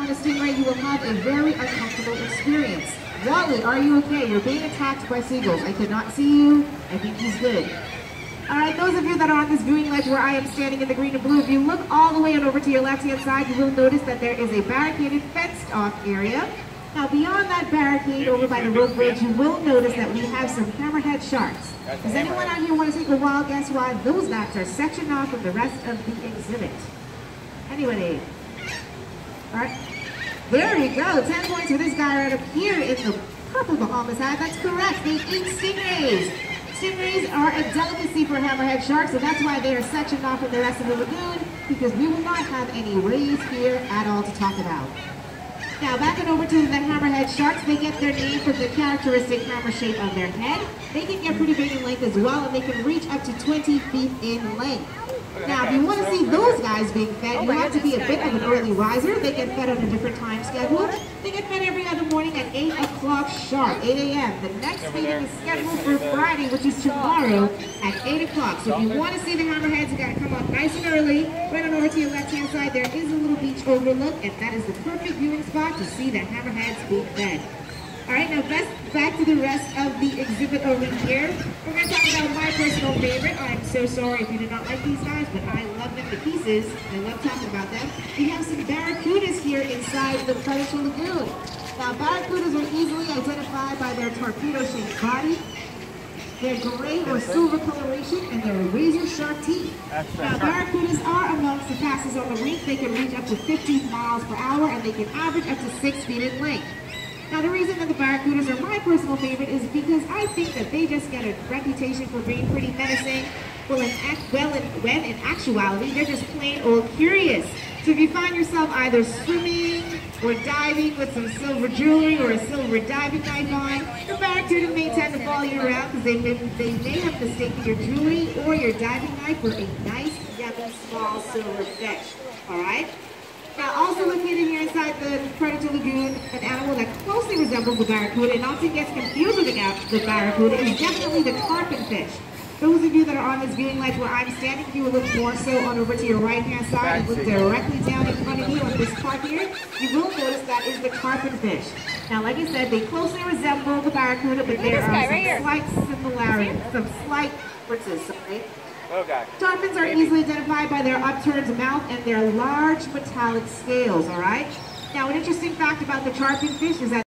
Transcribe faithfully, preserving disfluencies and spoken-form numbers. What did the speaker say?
on a stingray, you will have a very uncomfortable experience. Wally, are you okay? You're being attacked by seagulls. I could not see you. I think he's good. All right, those of you that are on this viewing ledge where I am standing in the green and blue, if you look all the way and over to your left-hand side, you will notice that there is a barricaded, fenced-off area. Now, beyond that barricade over by the rope bridge, you will notice that we have some hammerhead sharks. Does anyone out here want to take a wild guess why those guys are sectioned off from the rest of the exhibit? Anybody? All right. There we go. Ten points for this guy right up here in the purple Bahamas hat. That's correct. They eat stingrays. Stingrays are a delicacy for hammerhead sharks, so that's why they are sectioned off from the rest of the lagoon, because we will not have any rays here at all to talk about. Now, backing over to the hammerhead sharks, they get their name from the characteristic hammer shape of their head. They can get pretty big in length as well, and they can reach up to twenty feet in length. Now, if you want to see those guys being fed, you have to be a bit of an early riser. They get fed on a different time schedule. They get fed every other morning at eight o'clock sharp, eight A M The next feeding is scheduled for Friday, which is tomorrow at eight o'clock. So if you want to see the hammerheads, you got to come up nice and early. Right on over to your left-hand side, there is a little beach overlook, and that is the perfect viewing spot to see the hammerheads being fed. All right, now best, back to the rest of the exhibit over here. We're going to talk about my personal favorite. I'm so sorry if you do not like these guys, but I love them to pieces. I love talking about them. We have some barracudas here inside the Predator Lagoon. Now, barracudas are easily identified by their torpedo-shaped body, their gray or silver coloration, and their razor-sharp teeth. Now, barracudas are amongst the fastest on the rink. They can reach up to fifty miles per hour, and they can average up to six feet in length. Now, the reason that the barracudas are my personal favorite is because I think that they just get a reputation for being pretty menacing. Well, in, act, well in, when in actuality, they're just plain old curious. So if you find yourself either swimming or diving with some silver jewelry or a silver diving knife on, the barracuda may tend to follow you around because they may, they may have mistaken your jewelry or your diving knife for a nice, yummy, small silver fish. All right? Now, also located here inside the Predator Lagoon, an animal that closely resembles the barracuda and often gets confused with the, the barracuda is definitely the tarpon-fish. Those of you that are on this viewing ledge where I'm standing, if you will look more so on over to your right-hand side and look directly down in front of you on this part here, you will notice that is the tarpon-fish. Now, like I said, they closely resemble the barracuda, but there are some right slight similarities, some slight differences, sorry. Okay. Tarpons are easily identified by their upturned mouth and their large metallic scales, all right? Now, an interesting fact about the tarpon fish is that